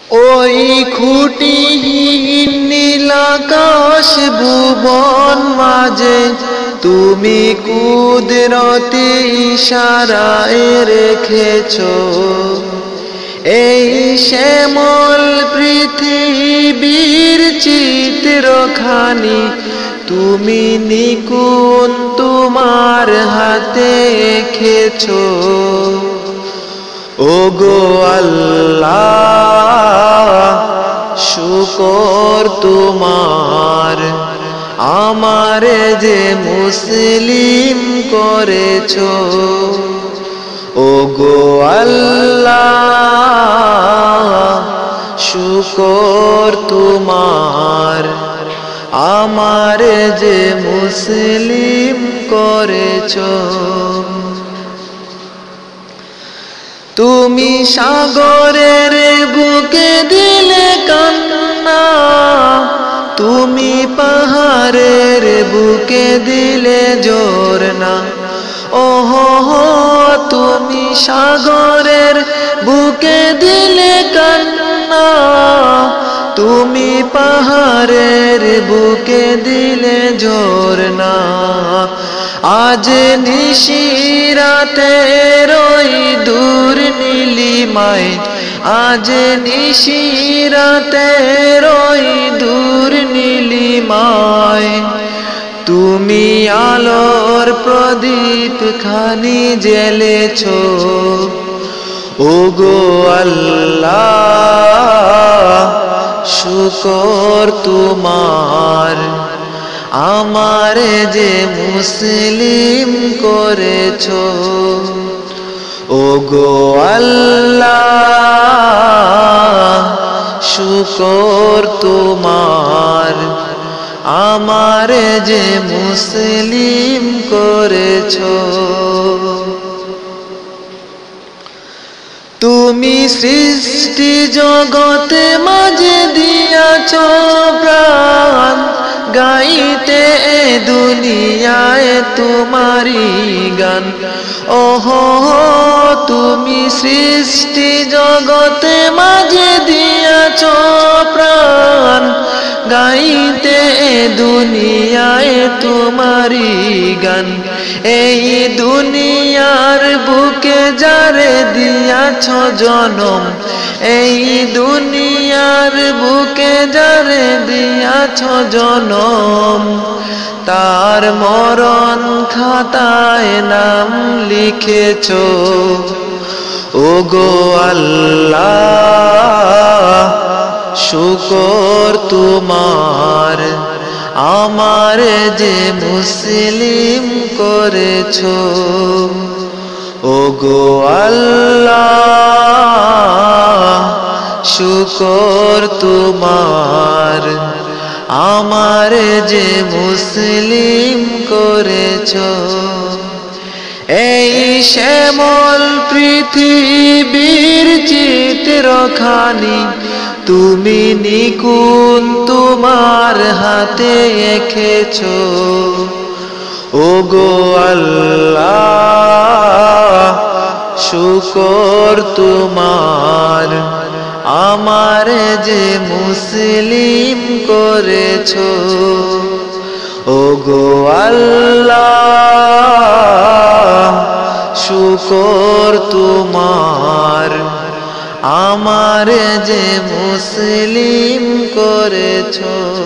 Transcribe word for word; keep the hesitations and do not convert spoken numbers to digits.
ওই খুঁটিহীন নীলাকাশ ভুবন মাঝে তুমি কুদরতি ইশারায় রেখেছো এই শ্যামল পৃথিবীর চিত্রখানি তুমি নিকুন তোমার হাতে এঁকেছো। ওগো আল্লাহ শুকর তোমার আমারে যে মুসলিম করেছো। ওগো আল্লাহ শুকর তোমার আমারে যে মুসলিম করেছো। তুমি সাগরের বুকে দিলে কান্না তুমি পাহাড়ের বুকে দিলে ঝরনা। ওহো তুমি সাগরের বুকে দিলে কান্না তুমি পাহাড়ের বুকে দিলে ঝরনা। আজ নিশিরাতের ওই দূর নীলিমায় আজ নিশিরাতের ওই দূর নীলিমায় তুমি আলোর প্রদীপ খানি জ্বেলেছো। ওগো আল্লাহ শুকর তোমার আমারে যে মুসলিম করেছো। ওগো আল্লাহ শুকর তোমার আমারে যে মুসলিম করেছো। তুমি সৃষ্টি জগতে মাঝে দিয়াছো প্রাণ গাইতে এ দুনিয়ায় তোমারি গান। ওহো তুমি সৃষ্টি জগতে মাঝে দিয়াছো প্রাণ গাইতে এ দুনিয়ায় তোমারি গান। এই দুনিয়ার বুকে যারে দিয়াছো জনম এই দুনিয়ার বুকে যারে দিয়াছো জনম তার মরণ খাতায় নাম লিখেছো। ওগো আল্লাহ শুকর তোমার আমারে যে মুসলিম করেছো। ওগো আল্লাহ শুকর তোমার আমারে যে মুসলিম করেছো। এই শ্যামল পৃথিবীর চিত্রখানি তুমি নিকুন তোমার হাতে এঁকেছো। ওগো আল্লাহ শুকর তোমার আমারে যে মুসলিম করেছো। ওগো আল্লাহ শুকর তোমার আমারে যে মুসলিম করেছো।